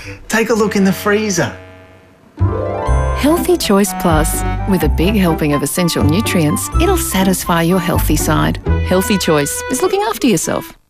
Take a look in the freezer. Healthy Choice Plus. With a big helping of essential nutrients, it'll satisfy your healthy side. Healthy Choice is looking after yourself.